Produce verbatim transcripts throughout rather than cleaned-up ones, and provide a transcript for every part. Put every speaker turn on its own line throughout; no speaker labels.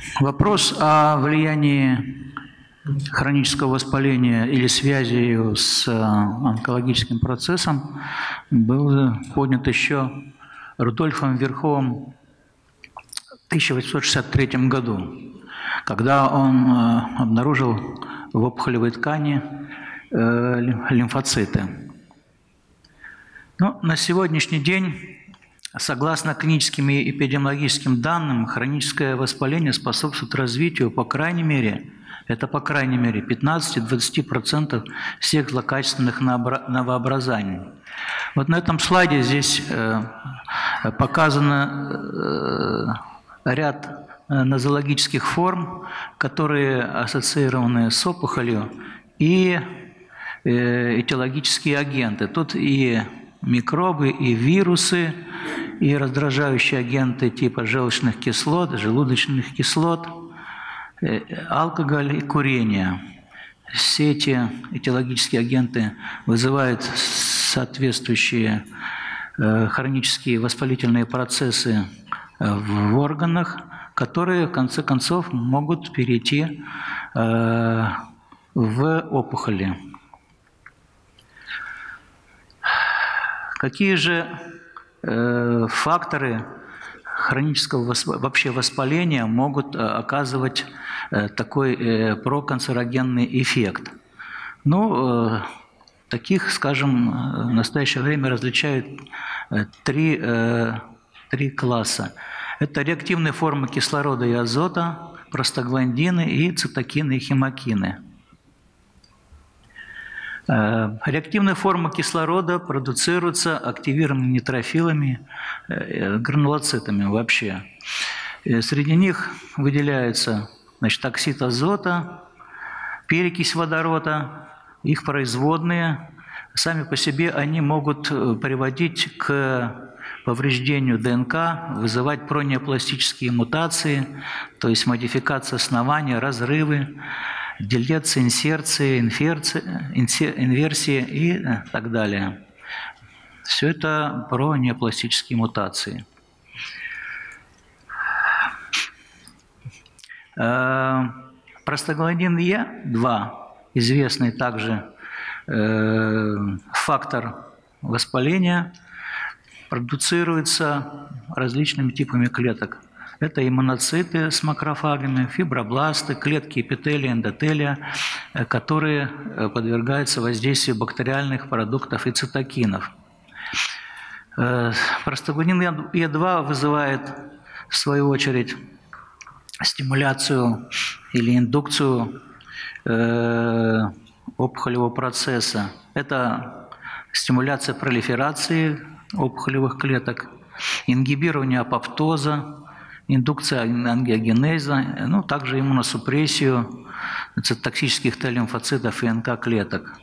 Вопрос о влиянии хронического воспаления или связи ее с онкологическим процессом был поднят еще Рудольфом Вирховым в тысяча восемьсот шестьдесят третьем году, когда он обнаружил в опухолевой ткани лимфоциты. Но на сегодняшний день, согласно клиническим и эпидемиологическим данным, хроническое воспаление способствует развитию, по крайней мере, это по крайней мере пятнадцати-двадцати процентов всех злокачественных новообразований. Вот на этом слайде здесь показан ряд нозологических форм, которые ассоциированы с опухолью, и этиологические агенты. Тут и микробы, и вирусы, и раздражающие агенты типа желчных кислот, желудочных кислот, алкоголь и курение. Все эти этиологические агенты вызывают соответствующие хронические воспалительные процессы в органах, которые в конце концов могут перейти в опухоли. Какие же факторы хронического вообще воспаления могут оказывать такой проканцерогенный эффект? Ну, таких, скажем, в настоящее время различают три, три класса. Это реактивные формы кислорода и азота, простагландины и цитокины и хемокины. Реактивные формы кислорода продуцируются активированными нейтрофилами, гранулоцитами вообще. Среди них выделяются, значит, оксид азота, перекись водорода, их производные. Сами по себе они могут приводить к повреждению ДНК, вызывать пронеопластические мутации, то есть модификация основания, разрывы, делеции, инсерции, инверсии и так далее. Все это про неопластические мутации. Простагландин Е два, известный также фактор воспаления, продуцируется различными типами клеток. Это и моноциты с макрофагами, фибробласты, клетки эпителия, эндотелия, которые подвергаются воздействию бактериальных продуктов и цитокинов. Простагландин Е два вызывает, в свою очередь, стимуляцию или индукцию опухолевого процесса. Это стимуляция пролиферации опухолевых клеток, ингибирование апоптоза, индукция ангиогенеза, ну, также иммуносупрессию цитотоксических Т-лимфоцитов и эн ка-клеток.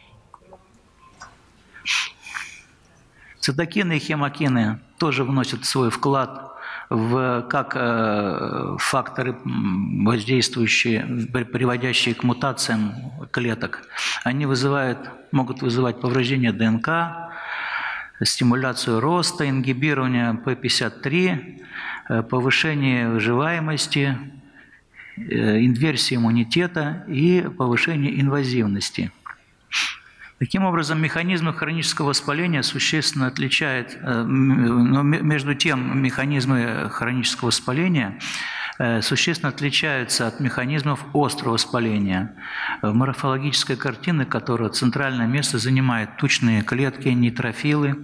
Цитокины и хемокины тоже вносят свой вклад в, как э, факторы, воздействующие, приводящие к мутациям клеток. Они вызывают, могут вызывать повреждение ДНК, стимуляцию роста, ингибирование П пятьдесят три, повышение выживаемости, инверсия иммунитета и повышение инвазивности. Таким образом, механизмы хронического воспаления существенно отличают, но между тем механизмы хронического воспаления существенно отличаются от механизмов острого воспаления. В морфологической картине, которая центральное место занимает тучные клетки, нейтрофилы,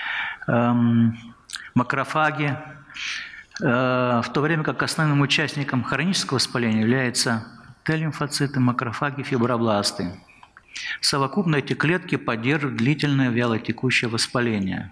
макрофаги, в то время как основным участником хронического воспаления являются Т-лимфоциты, макрофаги, фибробласты. Совокупно эти клетки поддерживают длительное вялотекущее воспаление.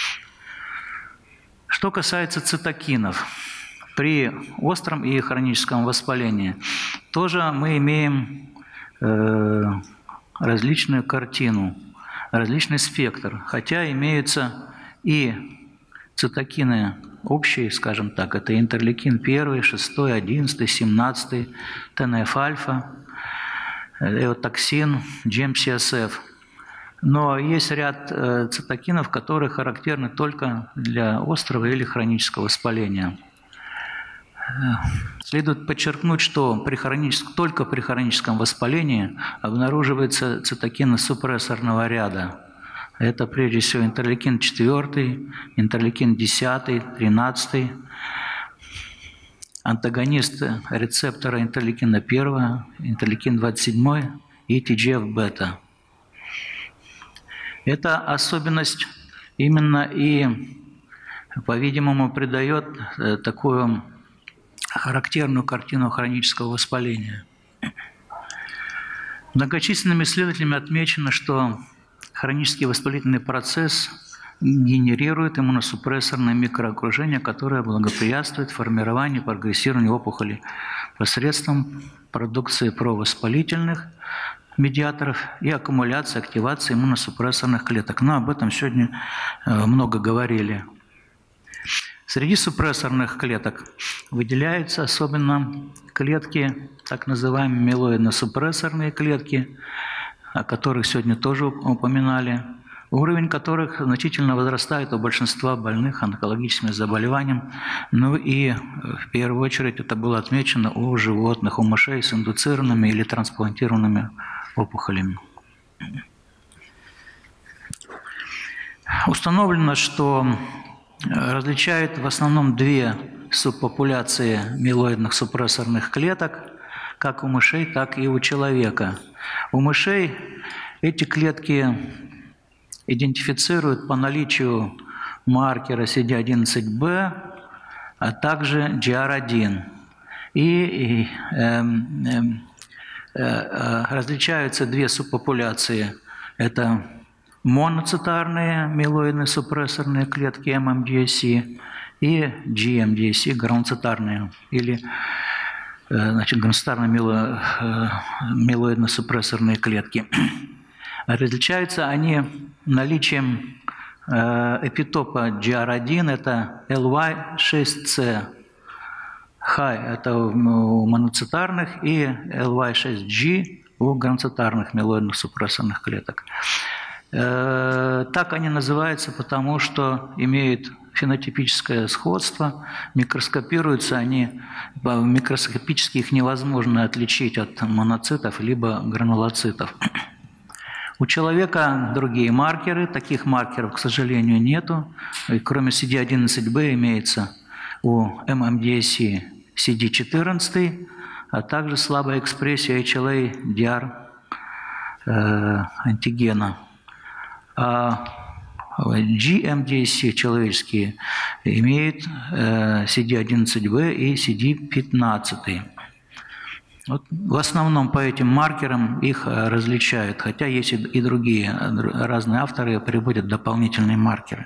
Что касается цитокинов, при остром и хроническом воспалении тоже мы имеем э, различную картину, различный спектр, хотя имеются и цитокины общие, скажем так, это интерлейкин один, шесть, одиннадцать, семнадцать, тэ эн эф-альфа, эотоксин, джи эм си эс эф. Но есть ряд э, цитокинов, которые характерны только для острого или хронического воспаления. Следует подчеркнуть, что при хроническом, только при хроническом воспалении обнаруживается цитокины супрессорного ряда. Это прежде всего интерлейкин четыре, интерлейкин десять, тринадцать, антагонист рецептора интерлейкина один, интерлейкин двадцать семь и ти джи эф-бета. Эта особенность именно и, по-видимому, придает такую характерную картину хронического воспаления. Многочисленными исследователями отмечено, что хронический воспалительный процесс генерирует иммуносупрессорное микроокружение, которое благоприятствует формированию и прогрессированию опухоли посредством продукции провоспалительных медиаторов и аккумуляции, активации иммуносупрессорных клеток. Но об этом сегодня много говорили. Среди супрессорных клеток выделяются особенно клетки, так называемые милоидно-супрессорные клетки, о которых сегодня тоже упоминали, уровень которых значительно возрастает у большинства больных онкологическими заболеваниями. Ну и в первую очередь это было отмечено у животных, у мышей с индуцированными или трансплантированными опухолями. Установлено, что различают в основном две субпопуляции милоидных супрессорных клеток, как у мышей, так и у человека. У мышей эти клетки идентифицируют по наличию маркера си ди одиннадцать би, а также джи ар один. И, и э, э, э, различаются две субпопуляции. Это моноцитарные милоидные супрессорные клетки эм эм ди эс си и джи эм ди эс си, гранулоцитарные, или значит, гранулоцитарные милоидно-супрессорные клетки. Различаются они наличием эпитопа джи ар один, это эл вай шесть си high, это у моноцитарных, и эл вай шесть джи у гранулоцитарных милоидных супрессорных клеток. Так они называются, потому что имеют фенотипическое сходство, микроскопируются они, микроскопически их невозможно отличить от моноцитов либо гранулоцитов. У человека другие маркеры, таких маркеров, к сожалению, нету. И кроме си ди одиннадцать би имеется у эм эм ди эс си си ди четырнадцать, а также слабая экспрессия эйч эл эй-ди ар э, антигена. А джи эм ди эс си человеческие имеют э, си ди одиннадцать би и си ди пятнадцать. Вот в основном по этим маркерам их различают, хотя есть и другие, разные авторы приводят дополнительные маркеры.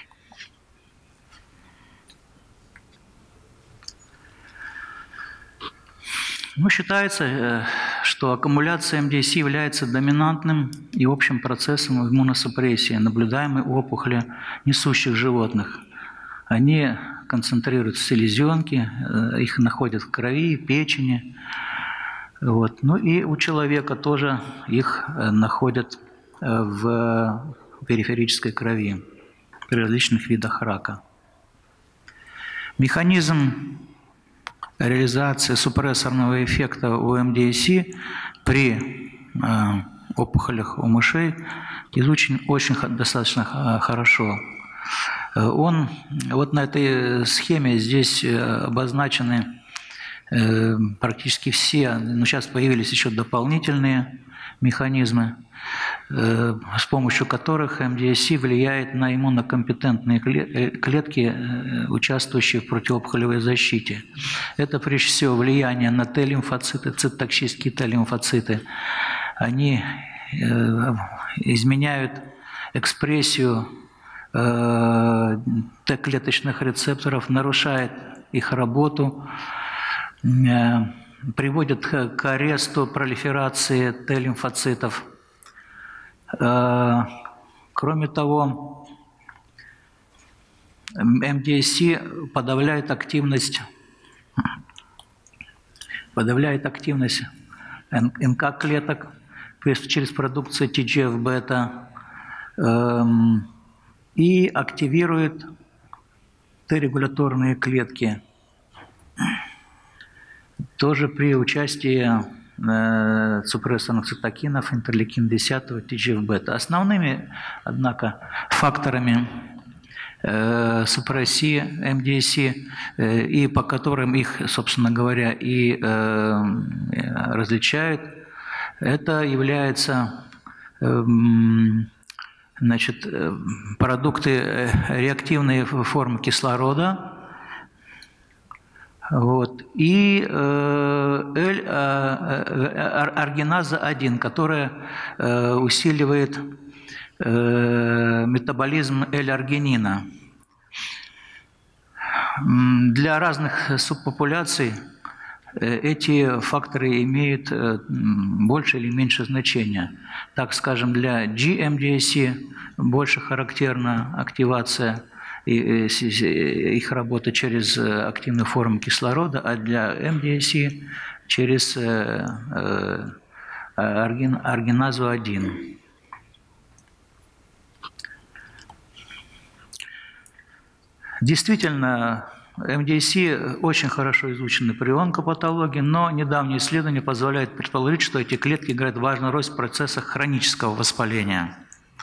Ну, считается, что аккумуляция эм ди эс си является доминантным и общим процессом иммуносупрессии, наблюдаемой у опухоли несущих животных. Они концентрируются в селезенке, их находят в крови, печени. Вот. Ну и у человека тоже их находят в периферической крови при различных видах рака. Механизм реализации супрессорного эффекта у эм ди эс си при э, опухолях у мышей изучен очень достаточно хорошо. Он, вот на этой схеме здесь обозначены э, практически все, но сейчас появились еще дополнительные механизмы, э, с помощью которых эм ди эс си влияет на иммунокомпетентные клетки, э, участвующие в противоопухолевой защите. Это прежде всего влияние на Т-лимфоциты, цитотоксические Т-лимфоциты. Они э, изменяют экспрессию э, Т-клеточных рецепторов, нарушают их работу, э, приводят к аресту пролиферации Т-лимфоцитов. Кроме того, эм ди эс си подавляет активность, подавляет активность эн ка-клеток через продукцию ти джи эф-бета и активирует Т-регуляторные клетки. тоже при участии э, супрессорных цитокинов интерлейкин десять, ти джи эф бета. Основными, однако, факторами э, супрессии эм ди эс си, э, и по которым их, собственно говоря, и э, различают, это является э, значит, продукты реактивной формы кислорода, вот, и э, L, э, аргиназа один, которая э, усиливает э, метаболизм L-аргинина. Для разных субпопуляций эти факторы имеют больше или меньше значения. Так скажем, для джи эм ди эс си больше характерна активация и их работа через активную форму кислорода, а для эм ди эс си через аргиназу один. Действительно, эм ди эс си очень хорошо изучены при онкопатологии, но недавние исследования позволяют предположить, что эти клетки играют важную роль в процессах хронического воспаления.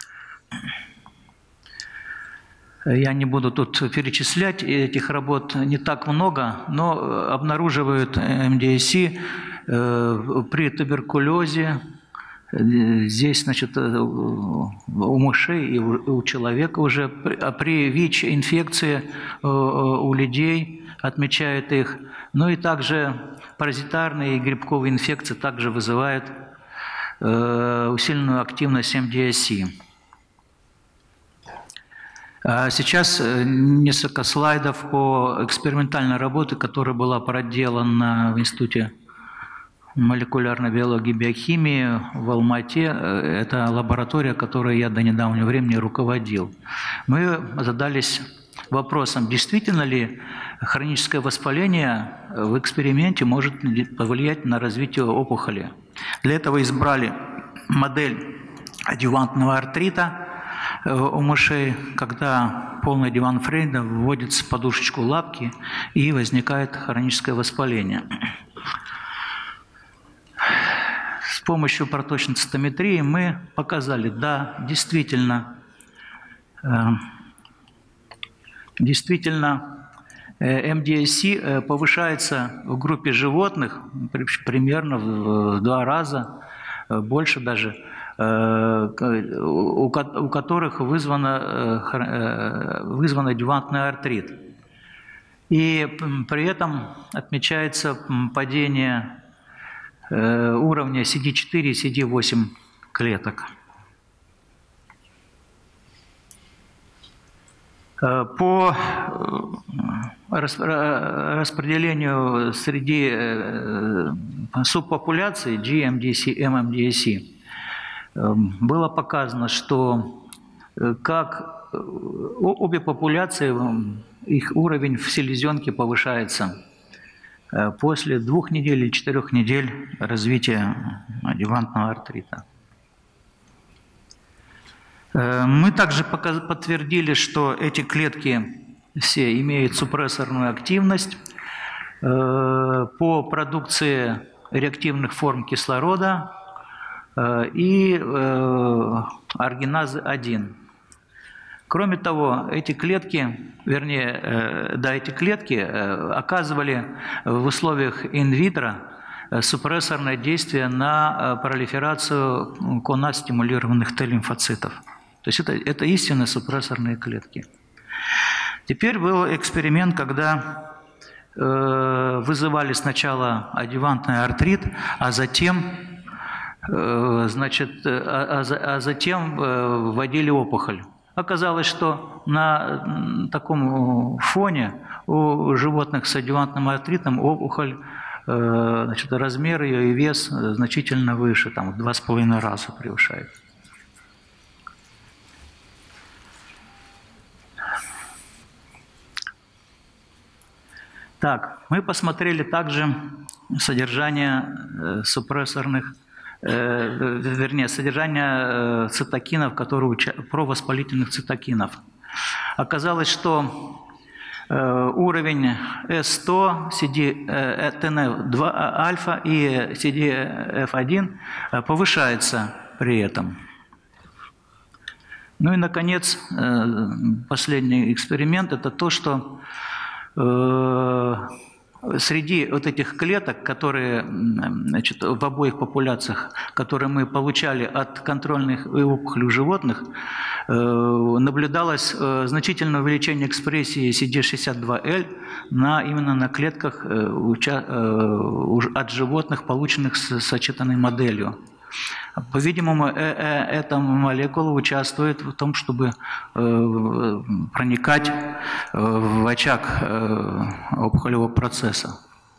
Я не буду тут перечислять, этих работ не так много, но обнаруживают эм ди эс си при туберкулезе. Здесь, значит, у мышей и у человека уже, а при ВИЧ-инфекции у людей отмечают их. Ну и также паразитарные и грибковые инфекции также вызывают усиленную активность эм ди эс си. Сейчас несколько слайдов по экспериментальной работе, которая была проделана в Институте молекулярной биологии и биохимии в Алма-Ате. Это лаборатория, которой я до недавнего времени руководил. Мы задались вопросом, действительно ли хроническое воспаление в эксперименте может повлиять на развитие опухоли. Для этого избрали модель адъювантного артрита у мышей, когда полный диван Фрейда вводится в подушечку лапки и возникает хроническое воспаление. С помощью проточной цитометрии мы показали, да, действительно, э, действительно эм ди эс си повышается в группе животных примерно в два раза, больше даже, у которых вызвано, вызван адъювантный артрит. И при этом отмечается падение уровня си ди четыре и си ди восемь клеток. По распределению среди субпопуляций джи эм ди эс си, эм эм ди эс си было показано, что как обе популяции, их уровень в селезенке повышается после двух недель или четырех недель развития адъювантного артрита. Мы также подтвердили, что эти клетки все имеют супрессорную активность по продукции реактивных форм кислорода и аргиназы один. Кроме того, эти клетки, вернее, да, эти клетки оказывали в условиях инвитро супрессорное действие на пролиферацию коназ-стимулированных Т-лимфоцитов. То есть это, это истинно супрессорные клетки. Теперь был эксперимент, когда э, вызывали сначала адъювантный артрит, а затем, э, значит, а, а, а затем э, вводили опухоль. Оказалось, что на таком фоне у животных с адъювантным артритом опухоль, э, значит, размер ее и вес значительно выше, там в два с половиной раза превышает. Так, мы посмотрели также содержание супрессорных, э, вернее, содержание цитокинов, которые провоспалительных цитокинов. Оказалось, что уровень эс сто, си ди ти эн эф два альфа и си ди эф один повышается при этом. Ну и, наконец, последний эксперимент – это то, что среди вот этих клеток, которые, значит, в обоих популяциях, которые мы получали от контрольных опухолей у животных, наблюдалось значительное увеличение экспрессии си ди шестьдесят два эл на, именно на клетках от животных, полученных с сочетанной моделью. По-видимому, эта молекула участвует в том, чтобы проникать в очаг опухолевого процесса.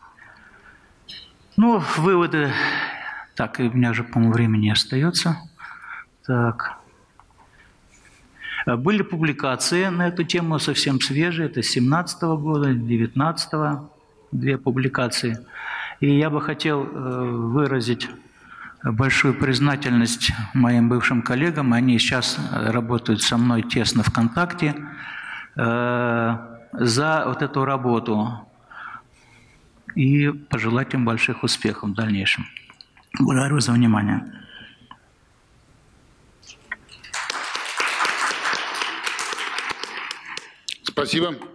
Ну, выводы. Так, и у меня уже, по-моему, времени остается. Так. Были публикации на эту тему совсем свежие, это с две тысячи семнадцатого года, две тысячи девятнадцатого, две публикации. И я бы хотел выразить большую признательность моим бывшим коллегам. Они сейчас работают со мной тесно в контакте э, за вот эту работу. И пожелать им больших успехов в дальнейшем. Благодарю за внимание.
Спасибо.